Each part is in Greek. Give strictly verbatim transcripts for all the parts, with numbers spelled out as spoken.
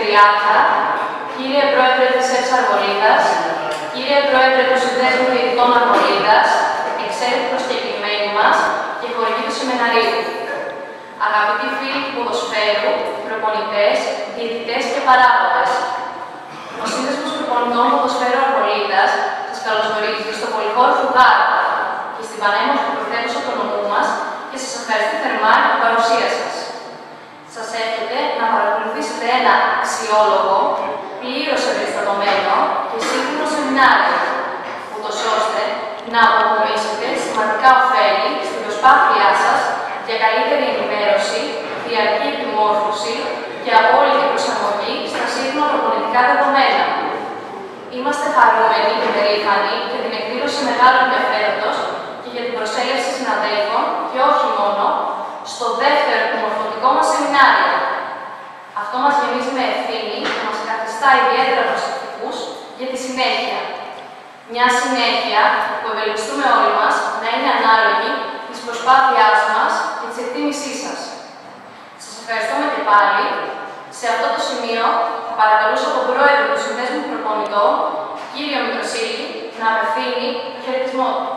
Περιφερειάρχα, κύριε Πρόεδρε της ΕΦΣ Αρβολίδας, κύριε Πρόεδρε του Συνδέσμου Διαιτητών Αρβολίδας, εξαίρετοι προσκεκλημένοι μας και χορηγοί του σεμιναρίου, αγαπητοί φίλοι του ποδοσφαίρου, προπονητές, διαιτητές και παράγοντες. Ο Σύνδεσμος Προπονητών Ποδοσφαίρου Αρβολίδας σας καλωσορίζει στο πολυχώρο Φουγάρα και στην πανέμορφη πρωτεύουσα του νομού μας και σας ευχαριστεί θερμά για την παρουσία σας. Σας εύχεται να παρακολουθήσετε ένα αξιόλογο, πλήρως εμπεριστατωμένο και σύγχρονο σεμινάριο, ούτως ώστε να αποκομίσετε σημαντικά ωφέλη στην προσπάθειά σας για καλύτερη ενημέρωση, διαρκή επιμόρφωση και απόλυτη προσαρμογή στα σύγχρονα προπονητικά δεδομένα. Είμαστε χαρούμενοι και περήφανοι για την εκδήλωση μεγάλου ενδιαφέροντος και για την προσέλευση συναδέλφων και όχι μόνο στο δεύτερο επιμορφωτικό μας σεμινάριο. Αυτό μας γεμίζει με ευθύνη και μας καθιστά ιδιαίτερα προσεκτικούς για τη συνέχεια. Μια συνέχεια που ευελπιστούμε όλοι μας να είναι ανάλογη της προσπάθειάς μας και της εκτίμησής σας. Σας ευχαριστούμε και πάλι. Σε αυτό το σημείο θα παρακαλούσα τον Πρόεδρο του Συνδέσμου Προπονητών, κύριο Μητροσίλη, να απευθύνει το χαιρετισμό του.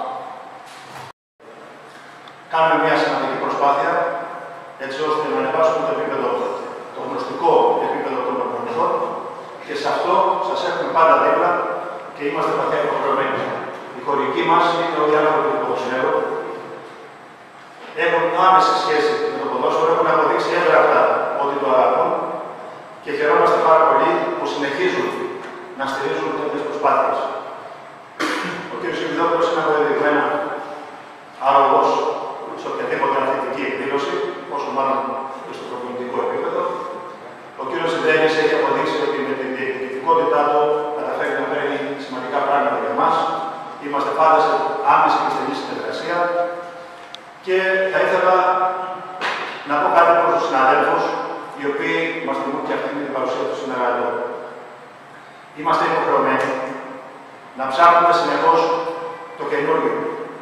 Κάνουμε μια σημαντική προσπάθεια έτσι ώστε να ανεβάσουμε το επίπεδο, το γνωστικό επίπεδο των προπονητών και σε αυτό σας έχουμε πάντα δίπλα και είμαστε βαθιά υποχρεωμένοι. Η χορηγοί μας είναι όλοι οι άνθρωποι του ποδοσφαίρου. Έχουν άμεση σχέση με το ποδόσφαιρο, έχουν αποδείξει έγγραφτα ότι το αγαπούν και χαιρόμαστε πάρα πολύ που συνεχίζουν να στηρίζουν τέτοιες προσπάθειες. Ο κ. Σιμιδόπουλος είναι αποδεδειγμένα άρρωγος σε οποιαδήποτε αθλητική εκδήλωση, όσο μάλλον και στο προπονητικό επίπεδο. Ο κ. Σιδένης έχει αποδείξει ότι με την διεκδικητικότητά του καταφέρει να φέρει σημαντικά πράγματα για εμάς. Είμαστε πάντα σε άμεση και στενή συνεργασία. Και θα ήθελα να πω κάτι προς τους συναδέλφους, οι οποίοι μας τιμούν και αυτή με την παρουσία του σήμερα εδώ. Είμαστε υποχρεωμένοι να ψάχνουμε συνεχώς το καινούργιο.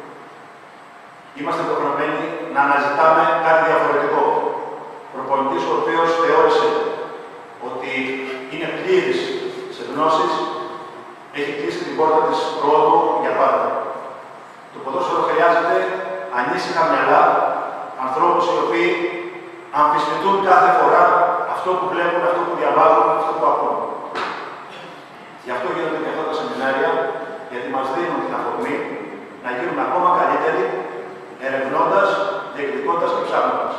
Είμαστε υποχρεωμένοι να αναζητάμε κάτι διαφορετικό. Προπονητής ο οποίος θεώρησε ότι είναι πλήρης σε γνώσεις, έχει κλείσει την πόρτα της πρόοδου για πάντα. Το ποδόσφαιρο χρειάζεται ανήσυχα μυαλά, ανθρώπους οι οποίοι αμφισβητούν κάθε φορά αυτό που βλέπουν, αυτό που διαβάζουν, αυτό που ακούν. Γι' αυτό γίνονται και αυτά τα σεμινάρια, γιατί μας δίνουν την αφορμή να γίνουν ακόμα καλύτεροι, ερευνώντας, διεκδικώντας και ψάχνοντας.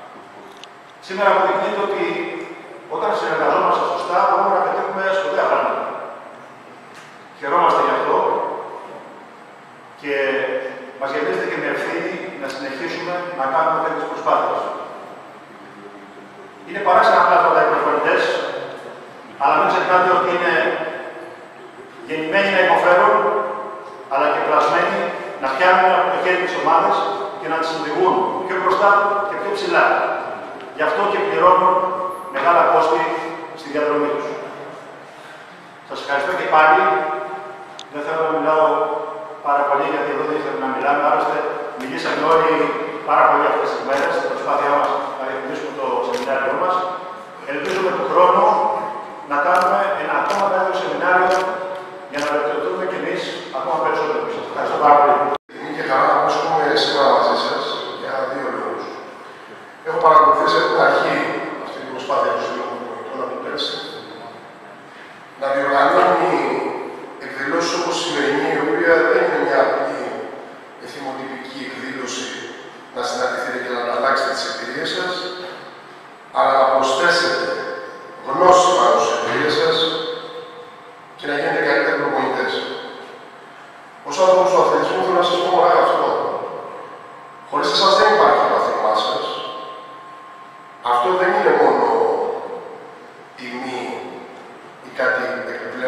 Σήμερα αποδεικνύεται ότι όταν συνεργαζόμαστε σωστά μπορούμε να πετύχουμε σπουδαία πράγματα. Χαιρόμαστε γι' αυτό και μας γεμίζεται και με ευθύνη να συνεχίσουμε να κάνουμε τέτοιες προσπάθειες. Είναι παράξενα πράγματα οι προπονητές, αλλά μην ξεχνάτε ότι είναι γεννημένοι να υποφέρουν, αλλά και πλασμένοι να πιάνουν από το χέρι τις ομάδες και να τις οδηγούν πιο μπροστά και πιο ψηλά. Γι' αυτό και πληρώνουν μεγάλα κόστη στη διαδρομή τους. Σας ευχαριστώ και πάλι. Δεν θέλω να μιλάω πάρα πολύ, γιατί εδώ δεν ήθελα να μιλάμε. Άλλωστε, μιλήσαμε όλοι πάρα πολύ αυτές τις μέρες στην προσπάθειά μας να διευθυνήσουμε το σεμινάριό μας. Ελπίζουμε του χρόνου να κάνουμε ένα ακόμα καλύτερο σεμινάριο για να βελτιωθούμε κι εμείς ακόμα περισσότερο. Σας ευχαριστώ πάρα πολύ. Τιμή και χαρά να βρίσκομαι σήμερα μαζί σας για δύο λόγους. Έχω παρακολουθήσει από την αρχή αυτή την προσπάθεια του Συλλόγου Προπονητών από πέρσι να διοργανώνει εκδηλώσεις όπως η σημερινή, η οποία δεν είναι μια απλή εθιμοτυπική εκδήλωση να συναντηθείτε και να ανταλλάξετε τις εμπειρίες σας, αλλά να προσθέσετε γνώση πάνω στις εμπειρίες σας και να γίνετε καλύτεροι προπονητές. Ως άνθρωπος του αθλητισμού θέλω να σας πω μόνο αυτό. Χωρίς εσάς δεν υπάρχει το αθλημά σας. Αυτό δεν είναι μόνο τιμή ή κάτι επιπλέον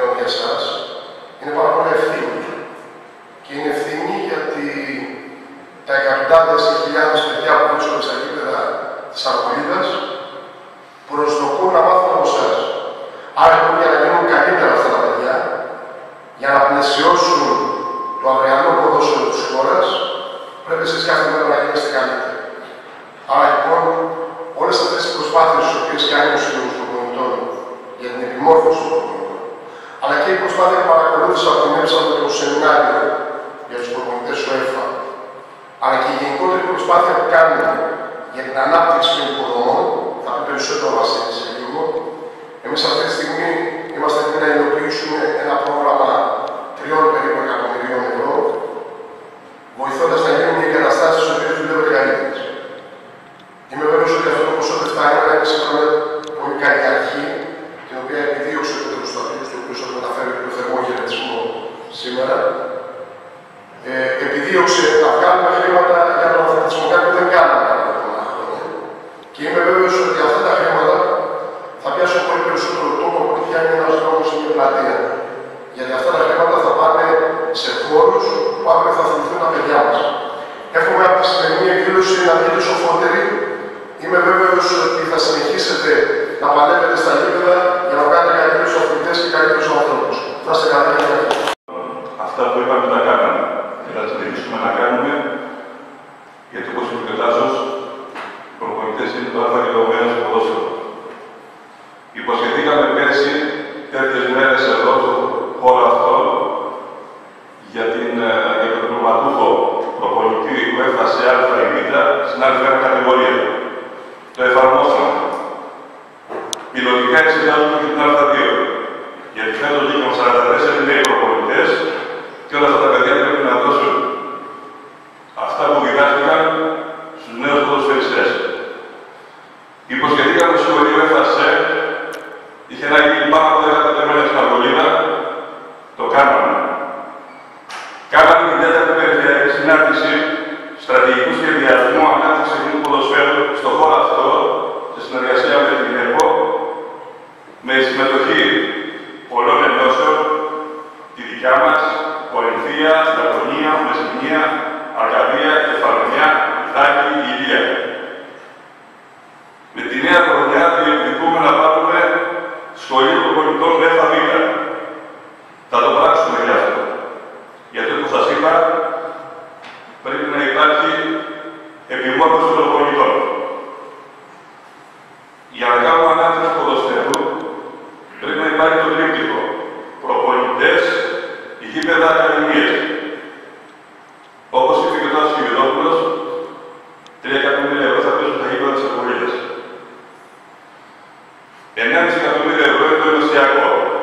μόρφωση του προπονητών. Αλλά και η προσπάθεια που παρακολούθησα από την έψα με το σεμινάριο για τους προπονητές του ΕΦΑ, αλλά και η γενικότερη προσπάθεια που κάνουμε για την ανάπτυξη των υποδομών, θα πει περισσότερο Βασίλη σε λίγο. Εμείς αυτή τη στιγμή είμαστε έτοιμοι να υλοποιήσουμε ένα πρόγραμμα τριών περίπου εκατομμυρίων ευρώ, βοηθώντας να γίνουν οι εγκαταστάσεις στις οποίες δουλεύουν οι καλύτερες. Είμαι βέβαιος ότι αυτό το ποσό δεν φτάνει, αλλά είναι σήμερα μια πολύ καλή αρχή, την οποία επιδίωξε ο Πέτρος Σταθμός, το οποίο σας μεταφέρει το θερμό χαιρετισμό σήμερα. Ε, επιδίωξε να βγάλουμε χρήματα για τον αθλητισμό, κάτι που δεν κάνουμε τα προηγούμενα χρόνια. Και είμαι βέβαιος ότι αυτά τα χρήματα θα πιάσουν πολύ περισσότερο τόπο από ό,τι πιάνει ένας δρόμος ή μια πλατεία. Γιατί αυτά τα χρήματα θα πάνε σε χώρους που αύριο θα αθληθούν τα παιδιά μας. Εύχομαι από τη σημερινή εκδήλωση να βγείτε σοφότεροι. Είμαι βέβαιος ότι θα συνεχίσετε να παλεύετε στα γήπεδα για να κάνετε καλύτερους αθλητές και καλύτερους ανθρώπους. Να είστε καλά και καλά. Αυτά που είπαμε τα κάναμε και θα συνεχίσουμε να κάνουμε, γιατί όπως είπε και ο Τάσος, οι προπονητές είναι το α και το ω στο ποδόσφαιρο. Υποσχεθήκαμε πέρσι τέτοιες μέρες εδώ, στο χώρο αυτό, για, την, για τον διπλωματούχο προπονητή που έφτασε α ή β στην άλλη κατηγορία. Το εφαρμόσαμε. Πιλωτικά εξετάζουμε και την α δύο. Γιατί φέτος βγήκαν σαράντα τέσσερις νέοι προπονητές και όλα αυτά τα παιδιά πρέπει να δώσουν αυτά που διδάχτηκαν στους νέους ποδοσφαιριστές. Υποσχεθήκαμε στο σχολείο ΕΦΑΣΕ, είχε να γίνει πάνω από δέκα μέρες στην Αργολίδα, το κάναμε. Κάναμε την τέταρτη περιφερειακή συνάντηση στρατηγικού σχεδιασμού ανάπτυξης του ποδοσφαίρου στον χώρο αυτό, σε συνεργασία με την ΕΠΟ, με συμμετοχή πολλών ενώσεων, τη δικιά μας, Κορινθία, Στρατονία, Μεσσηνία, Αρκαδία, Κεφαλονιά, Ιθάκη, Ηλία. Με τη νέα χρονιά διεκδικούμε να πάρουμε σχολείο προπονητών ΕΦΑ Β. Θα το πράξουμε γι' αυτό. Γιατί όπως σας είπα, πρέπει να υπάρχει επιμόρφωση των προπονητών. Για να κάνουμε ανάπτυξη ποδοσφαίρου, πρέπει να υπάρχει το τρίπτυχο. Προπονητές, γήπεδα, ακαδημίες. Όπως είπε και ο Τάσος Κιβιδόπουλος, τρία εκατομμύρια ευρώ θα πέσουν στα γήπεδα της Αργολίδας. ενάμιση εκατομμύρια ευρώ είναι το ενωσιακό.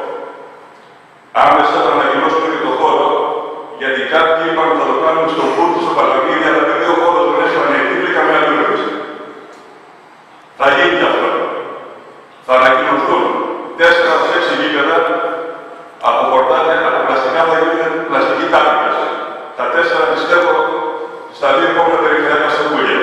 Άμεσα θα ανακοινώσουμε και το χώρο, γιατί κάποιοι είπαν ότι θα το κάνουμε στον Φούρτη, στο Παλαμίδι, αλλά επειδή ο χώρος δεν έχει ανοιχτεί, βρήκαμε άλλη ρεύση. Θα γίνει και αυτό. Θα ανακοινωθούν τέσσερα από έξι γήπεδα από πορτάκια, από πλαστικά θα γίνει πλαστική τάπικας. Τα τέσσερα πιστεύω στα δύο επόμενα περιφερειακά συμβούλια.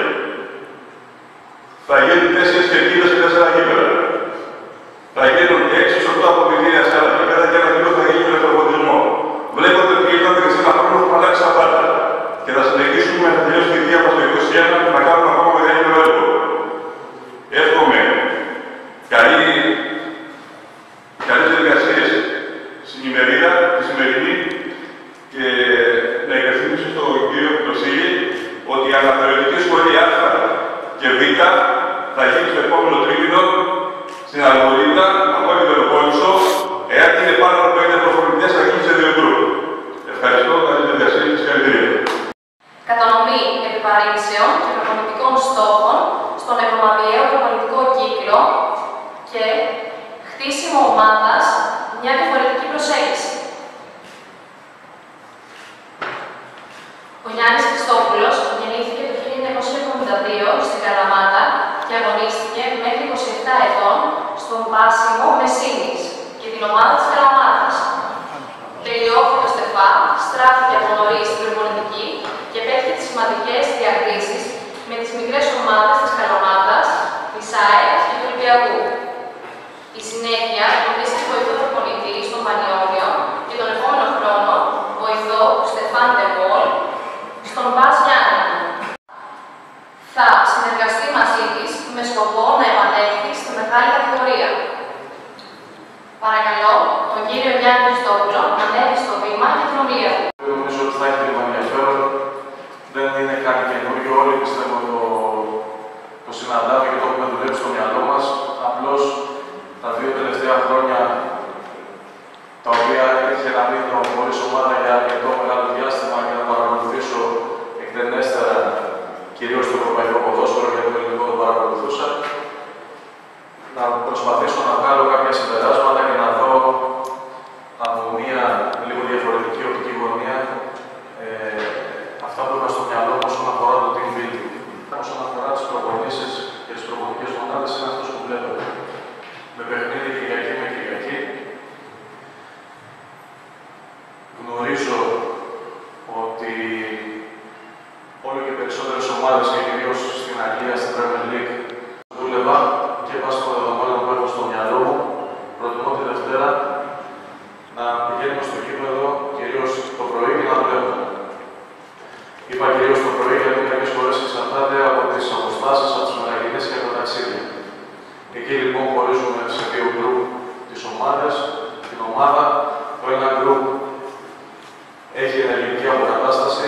Θα γίνουν τέσσερις κερκίδες και τέσσερα γήπεδα. Θα γίνουν έξι οκτώ αποδητήρια σε άλλα γήπεδα και ένα κοινό θα γίνει με προπονητισμό. Βλέπετε ότι ήρθαμε και σε ένα χρόνο που αλλάξει τα πάντα. Και θα συνεχίσουμε να τελειώσει τη θητεία μας το είκοσι ένα και να κάνουμε ακόμα μεγαλύτερο έργο. Εύχομαι καλή, καλές εργασίες στην ημερίδα, τη σημερινή, και να υπενθυμίσω στον κύριο Πλωσίλη ότι η αναθεωρητική σχολή Α και Β θα γίνει στο επόμενο τρίμηνο στην Αργολίδα, από την Πελοπόννησο, εάν είναι πάνω από πέντε προπονητές θα γίνει σε δύο γκρουπ. Ευχαριστώ, καλή εργασία και συγχαρητήρια. Κατανομή επιπαρήσεων και προπονητικών στόχων στον εβδομαδιαίο προπονητικό κύκλο και χτίσιμο ομάδας, μια διαφορετική προσέγγιση. Ο Γιάννης Χριστόπουλος γεννήθηκε το χίλια εννιακόσια εβδομήντα δύο στην Καλαμάτα και αγωνίστηκε μέχρι είκοσι επτά ετών στον Πάσιμο Μεσίνης και την ομάδα της Καλαμάτας. Τελειόφωνο Στεφά, στράφηκε από νωρίς στην προπονητική και επέκτηκε τις σημαντικές διακρίσεις με τις μικρές ομάδες της Καλαμάτας, της ΑΕΚ και του Ολυμπιακού. Η συνέχεια γνωρίστηκε βοηθό προπονητή στον Πανιόνιο και τον επόμενο χρόνο βοηθό του Στεφάν Ντεβόλ στον Μπας Γιάννενα. Θα συνεργαστεί μαζί της με σκοπό να επανέλθει στη μεγάλη κατηγορία. Παρακαλώ τον κύριο Γιάννη Χριστόπουλο να ανέβει στο βήμα για την ομιλία του. Νομίζω ότι θα έχει λίγο ενδιαφέρον. Δεν είναι κάτι καινούριο. Όλοι πιστεύω το, το συναντάμε και το έχουμε δουλέψει στο μυαλό μας. Απλώς τα δύο τελευταία χρόνια προσπαθήσω να βγάλω κάποια συμπεράσματα και να δω από μια λίγο διαφορετική οπτική γωνία ε, αυτά που είχα στο μυαλό μου όσον αφορά το team building. Όσον αφορά τις προπονήσεις και τις προπονητικές μονάδες, είναι αυτός που βλέπετε. Με παιχνίδι Κυριακή με Κυριακή. Γνωρίζω ότι όλο και περισσότερες ομάδες και κυρίως στην Αγγλία, στην Premier League, δούλευα και βάσει των δεδομένων που έχω στο μυαλό μου, προτιμώ τη Δευτέρα να πηγαίνουμε στο γήπεδο κυρίως το πρωί και να δουλεύουμε. Είπα κυρίως το πρωί γιατί μερικές φορές εξαρτάται από τις αποστάσεις, από τις μετακινήσεις και από τα ταξίδια. Εκεί λοιπόν χωρίζουμε σε δύο γκρουπ τις ομάδες, την ομάδα. Το ένα γκρουπ έχει ενεργειακή αποκατάσταση.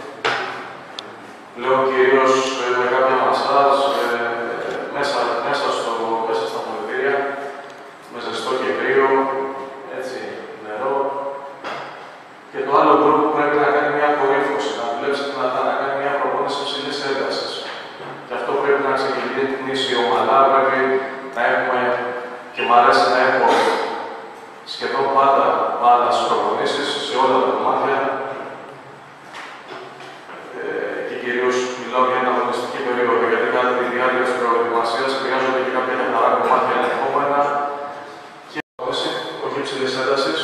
Λέω κυρίως ε, με κάποια μασάζ ε, μέσα, μέσα, στο, μέσα στα μολυβήρια, με ζεστό και κρύο, έτσι, νερό. Και το άλλο γκρουπ πρέπει να κάνει μια κορύφωση, να δουλέψει δυνατά, να κάνει μια προπόνηση ψηλής έντασης. Και αυτό πρέπει να ξεκινήσει ομαλά, πρέπει να έχουμε, και μου αρέσει να έχω σχεδόν πάντα πάντα στις προπονήσεις, σε όλα τα κομμάτια. Ε, και κυρίως μιλάω για την αγωνιστική περίοδο, γιατί κατά τη διάρκεια της προετοιμασίας χρειάζονται και κάποια καθαρά κομμάτια ελεγχόμενα και προπόνηση, όχι υψηλής έντασης,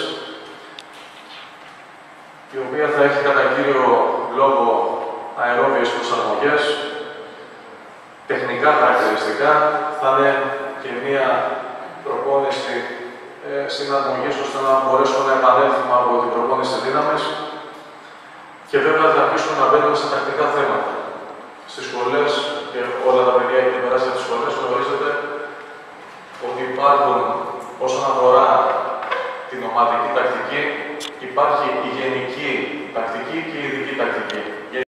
η οποία θα έχει κατά κύριο λόγο αερόβιες προσαρμογές, τεχνικά χαρακτηριστικά, θα είναι και μία προπόνηση ε, συναρμογής ώστε να μπορέσουμε να επανέλθουμε από την προπόνηση δύναμης και βέβαια θα αρχίσουμε να μπαίνουμε σε τακτικά θέματα. Στις σχολές και όλα τα παιδιά έχετε περάσει από τις σχολές, γνωρίζετε ότι υπάρχουν όσον αφορά την ομαδική τακτική, υπάρχει η γενική τακτική και η ειδική τακτική.